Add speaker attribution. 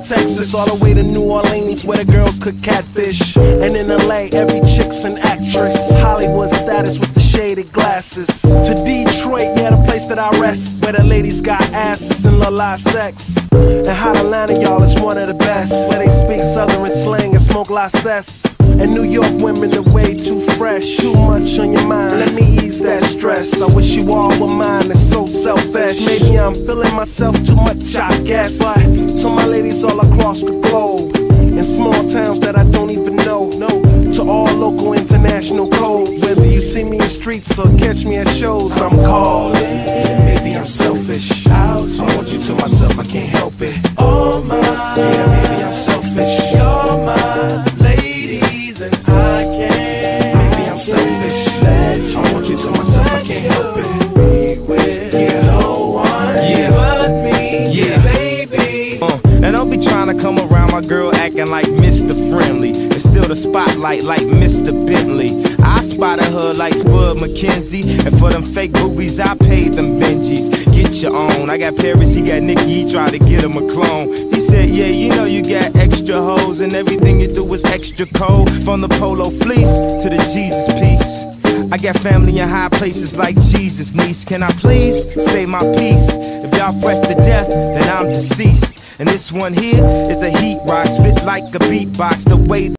Speaker 1: Texas, all the way to New Orleans, where the girls cook catfish. And in LA, every chick's an actress. Hollywood status with the shaded glasses. To Detroit, yeah, the place that I rest, where the ladies got asses and la sex. And Hot Atlanta, y'all, is one of the best, where they speak Southern slang and smoke la cess. And New York women are way too fresh. Too much on your mind, let me ease that stress. I wish you all were mine, it's so selfish. Maybe I'm feeling myself too much, I guess. But to my ladies all across the globe, in small towns that I don't even know, to all local international codes. Whether you see me in streets or catch me at shows, I'm calling. Maybe I'm selfish, I want you to myself, I can't help it. Oh my, yeah, maybe I'm selfish. You're my ladies and I can't. Maybe I'm selfish, I want you to myself, I can't help it. Yeah, no one but me, yeah, baby.
Speaker 2: And don't be trying to come around my girl acting like Mr. Friendly and still the spotlight like Mr. Bentley. I spotted her like Spud McKenzie, and for them fake boobies I paid them Benjis. Get your own. I got Paris, he got Nicki, he tried to get him a clone. He said, yeah, you know you got extra hoes and everything you do is extra cold. From the polo fleece to the Jesus piece. I got family in high places like Jesus, niece. Can I please say my piece? If y'all fresh to death, then I'm deceased. And this one here is a heat rock, spit like a beatbox. The way